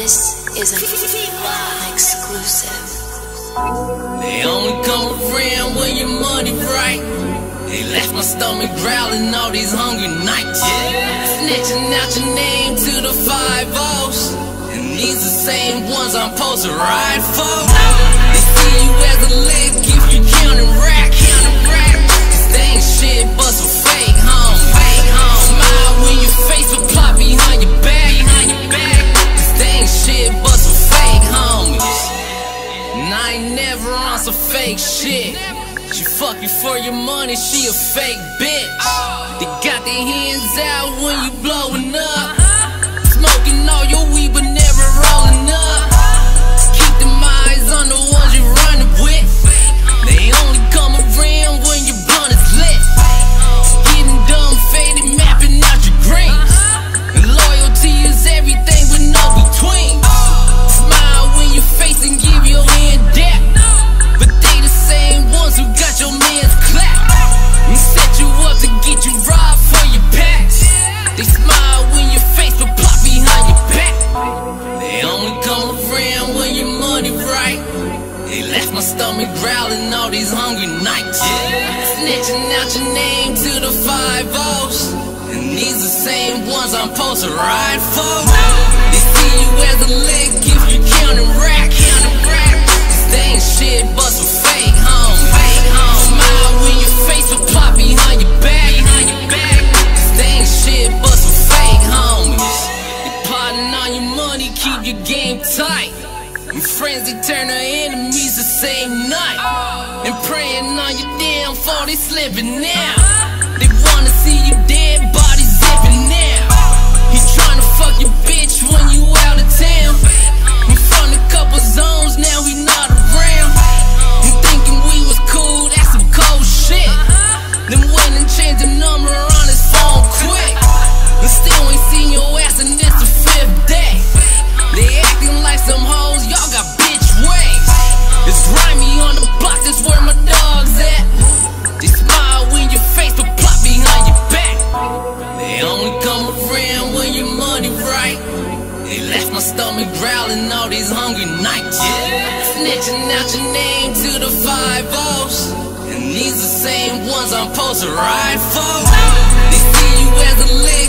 This is an exclusive. They only come around when your money right. They left my stomach growling all these hungry nights. Snitching out your name to the 5-0s, and these the same ones I'm supposed to ride for. They see you as a lick if you counting rack. Cause they ain't shit but some fake homes. Smile when your face will plot behind your back. Cause they ain't shit but some fake homies. And I ain't never on some fake shit. She fuck you for your money, she a fake bitch. They got their hands out when you blowing up, smoking all your weed but never rolling up. Keep them eyes on the ones you running with. They only come around when your blunt is lit. Getting dumb faded, mapping out your greens. And loyalty is everything with no between. Smile when you face and give your hand dap, but they the same ones who got your man's clap and set you up to get you robbed for your packs. They smile when your face but plot behind your back. They only come around when your money right. They left my stomach growling all these hungry nights. Snitching out your name to the 5-0s, and these the same ones I'm supposed to ride for. They see you as a lick if you counting rack. Cause they ain't shit but some fake homes. Smile when your face will plot behind your back. Cause they ain't shit but some fake homies. They plotting on your money, keep your game tight. And friends, they turn their enemies the same night. And praying on your damn fall, they slipping now. They wanna see you dead, body zipping now. He tryna fuck your bitch when you out of town. We found a couple zones, now we not around. And thinking we was cool, that's some cold shit. Then went and changed the number on his phone quick, and still ain't seen your ass, and it's the 5th day. They acting like some hoes, y'all got bitch ways. It's grimy on the block, that's where my dog's at. They smile when your face but plot behind your back. They only come around when your money right. They left my stomach growling all these hungry nights. Snitching out your name to the 5-0s, and these the same ones I'm supposed to ride for. They see you as a lick